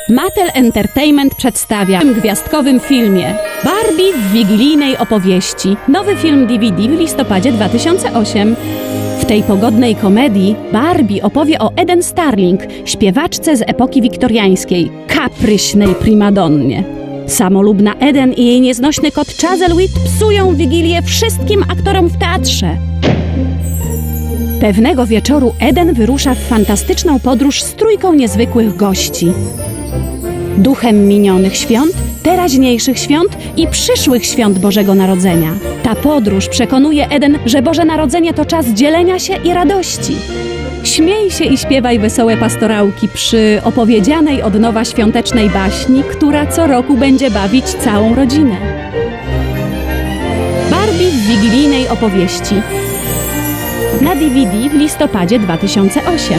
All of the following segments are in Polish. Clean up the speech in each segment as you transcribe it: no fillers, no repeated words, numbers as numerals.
Mattel Entertainment przedstawia w gwiazdkowym filmie Barbie w wigilijnej opowieści. Nowy film DVD w listopadzie 2008. W tej pogodnej komedii Barbie opowie o Eden Starling, śpiewaczce z epoki wiktoriańskiej, kapryśnej primadonnie. Samolubna Eden i jej nieznośny kot Chuzzlewit psują wigilię wszystkim aktorom w teatrze. Pewnego wieczoru Eden wyrusza w fantastyczną podróż z trójką niezwykłych gości. Duchem minionych świąt, teraźniejszych świąt i przyszłych świąt Bożego Narodzenia. Ta podróż przekonuje Eden, że Boże Narodzenie to czas dzielenia się i radości. Śmiej się i śpiewaj wesołe pastorałki przy opowiedzianej od nowa świątecznej baśni, która co roku będzie bawić całą rodzinę. Barbie w wigilijnej opowieści. Na DVD w listopadzie 2008.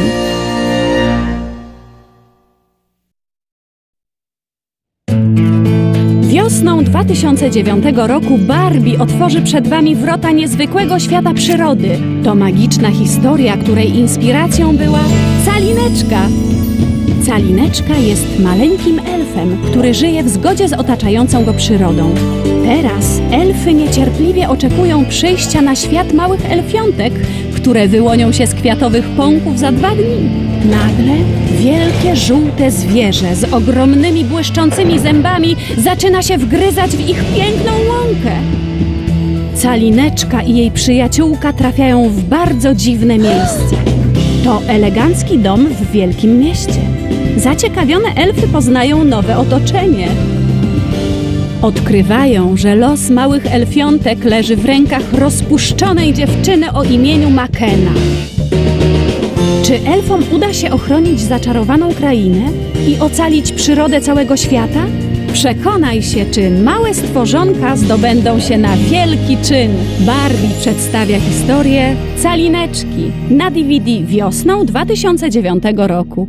Wiosną 2009 roku Barbie otworzy przed Wami wrota niezwykłego świata przyrody. To magiczna historia, której inspiracją była Calineczka. Calineczka jest maleńkim elfem, który żyje w zgodzie z otaczającą go przyrodą. Teraz elfy niecierpliwie oczekują przyjścia na świat małych elfiątek, które wyłonią się z kwiatowych pąków za 2 dni. Nagle wielkie, żółte zwierzę z ogromnymi, błyszczącymi zębami zaczyna się wgryzać w ich piękną łąkę. Calineczka i jej przyjaciółka trafiają w bardzo dziwne miejsce. To elegancki dom w wielkim mieście. Zaciekawione elfy poznają nowe otoczenie. Odkrywają, że los małych elfiątek leży w rękach rozpuszczonej dziewczyny o imieniu Makena. Czy elfom uda się ochronić zaczarowaną krainę i ocalić przyrodę całego świata? Przekonaj się, czy małe stworzonka zdobędą się na wielki czyn. Barbie przedstawia historię Calineczki na DVD wiosną 2009 roku.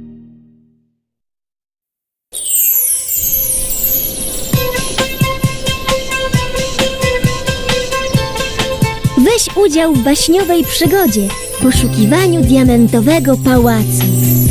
Weź udział w baśniowej przygodzie w poszukiwaniu diamentowego pałacu.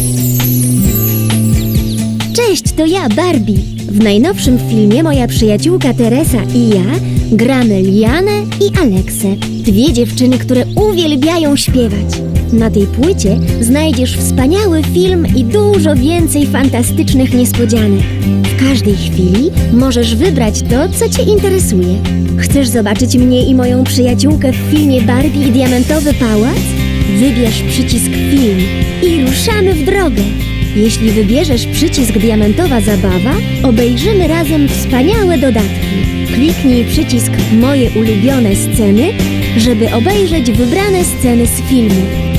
Cześć, to ja, Barbie. W najnowszym filmie moja przyjaciółka Teresa i ja gramy Lianę i Aleksę, 2 dziewczyny, które uwielbiają śpiewać. Na tej płycie znajdziesz wspaniały film i dużo więcej fantastycznych niespodzianek. W każdej chwili możesz wybrać to, co Cię interesuje. Chcesz zobaczyć mnie i moją przyjaciółkę w filmie Barbie i Diamentowy Pałac? Wybierz przycisk Film i ruszamy w drogę. Jeśli wybierzesz przycisk Diamentowa Zabawa, obejrzymy razem wspaniałe dodatki. Kliknij przycisk Moje ulubione sceny, żeby obejrzeć wybrane sceny z filmu.